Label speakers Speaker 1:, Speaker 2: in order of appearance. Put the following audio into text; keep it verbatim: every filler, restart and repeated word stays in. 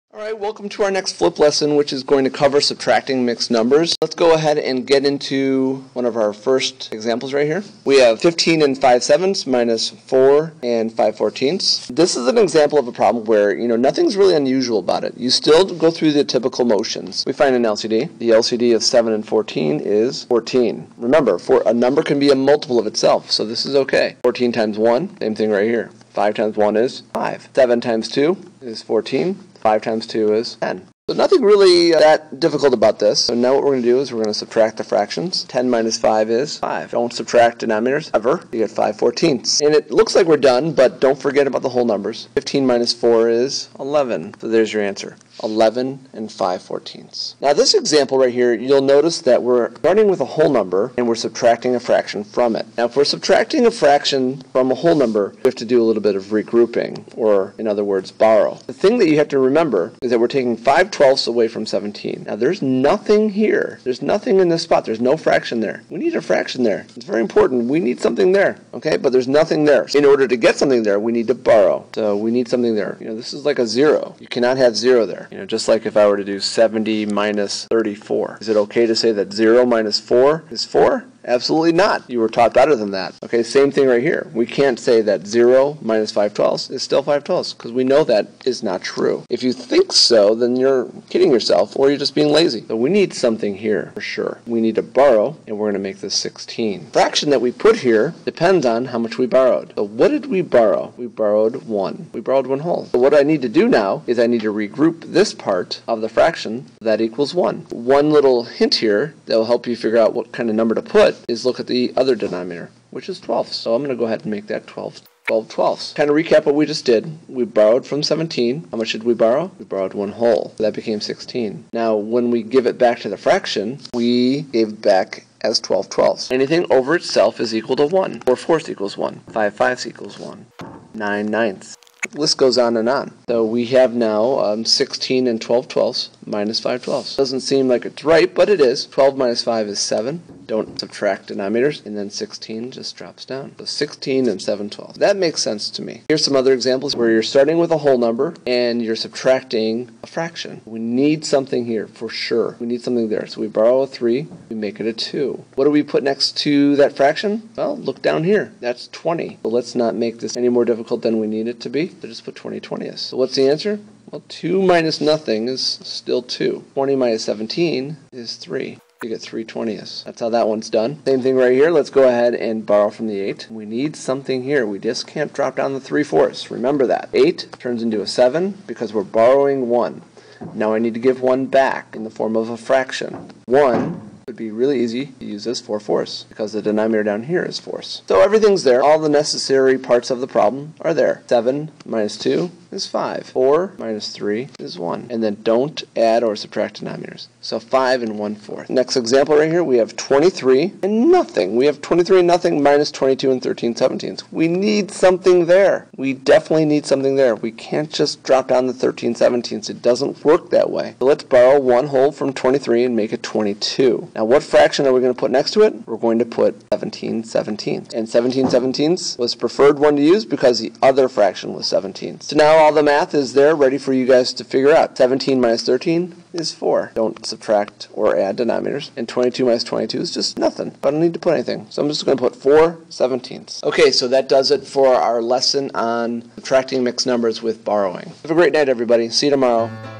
Speaker 1: Alright, welcome to our next flip lesson, which is going to cover subtracting mixed numbers. Let's go ahead and get into one of our first examples right here. We have fifteen and five sevenths minus four and five fourteenths. This is an example of a problem where, you know, nothing's really unusual about it. You still go through the typical motions. We find an L C D. The L C D of seven and fourteen is fourteen. Remember, for a number can be a multiple of itself, so this is okay. fourteen times one, same thing right here. five times one is five. seven times two is fourteen. five times two is ten. So nothing really uh, that difficult about this. So now what we're going to do is we're going to subtract the fractions. ten minus five is five. Don't subtract denominators ever. You get five fourteenths. And it looks like we're done, but don't forget about the whole numbers. fifteen minus four is eleven. So there's your answer. eleven and five fourteenths. Now this example right here, you'll notice that we're starting with a whole number and we're subtracting a fraction from it. Now if we're subtracting a fraction from a whole number, we have to do a little bit of regrouping, or in other words, borrow. The thing that you have to remember is that we're taking five twelfths away from seventeen. Now there's nothing here. There's nothing in this spot. There's no fraction there. We need a fraction there. It's very important. We need something there, okay? But there's nothing there. In order to get something there, we need to borrow. So we need something there. You know, this is like a zero. You cannot have zero there. You know, just like if I were to do seventy minus thirty-four. Is it okay to say that zero minus four is four? Absolutely not. You were taught better than that. Okay, same thing right here. We can't say that zero minus five twelfths is still five twelfths, because we know that is not true. If you think so, then you're kidding yourself, or you're just being lazy. So we need something here for sure. We need to borrow, and we're going to make this sixteen. The fraction that we put here depends on how much we borrowed. So what did we borrow? We borrowed one. We borrowed one whole. So what I need to do now is I need to regroup this part of the fraction that equals one. One little hint here that will help you figure out what kind of number to put is look at the other denominator, which is twelfths. So I'm going to go ahead and make that twelve. twelve twelfths. Kind of recap what we just did. We borrowed from seventeen. How much did we borrow? We borrowed one whole. So that became sixteen. Now, when we give it back to the fraction, we gave back as twelve twelfths. Anything over itself is equal to one. four fourths equals one. five fifths equals one. nine ninths. The list goes on and on. So we have now um, sixteen and twelve twelfths minus five twelfths. Doesn't seem like it's right, but it is. twelve minus five is seven. Don't subtract denominators. And then sixteen just drops down. So sixteen and seven twelfths. That makes sense to me. Here's some other examples where you're starting with a whole number and you're subtracting a fraction. We need something here for sure. We need something there. So we borrow a three. We make it a two. What do we put next to that fraction? Well, look down here. That's twenty. So let's not make this any more difficult than we need it to be. So just put twenty twentieths. So what's the answer? Well, two minus nothing is still two. twenty minus seventeen is three. You get three twentieths. That's how that one's done. Same thing right here. Let's go ahead and borrow from the eight. We need something here. We just can't drop down the three fourths. Remember that. eight turns into a seven because we're borrowing one. Now I need to give one back in the form of a fraction. one would be really easy to use as four fourths because the denominator down here is fourths. So everything's there. All the necessary parts of the problem are there. seven minus two is five. four minus three is one. And then don't add or subtract denominators. So five and one fourth. Next example right here, we have twenty-three and nothing. We have twenty-three and nothing minus twenty-two and thirteen seventeenths. We need something there. We definitely need something there. We can't just drop down the thirteen seventeenths. It doesn't work that way. So let's borrow one whole from twenty-three and make it twenty-two. Now what fraction are we going to put next to it? We're going to put seventeen seventeenths. And seventeen seventeenths was the preferred one to use because the other fraction was seventeenths. So now all the math is there ready for you guys to figure out. seventeen minus thirteen is four. Don't subtract or add denominators. And twenty-two minus twenty-two is just nothing. I don't need to put anything. So I'm just going to put four seventeenths. Okay, so that does it for our lesson on subtracting mixed numbers with borrowing. Have a great night, everybody. See you tomorrow.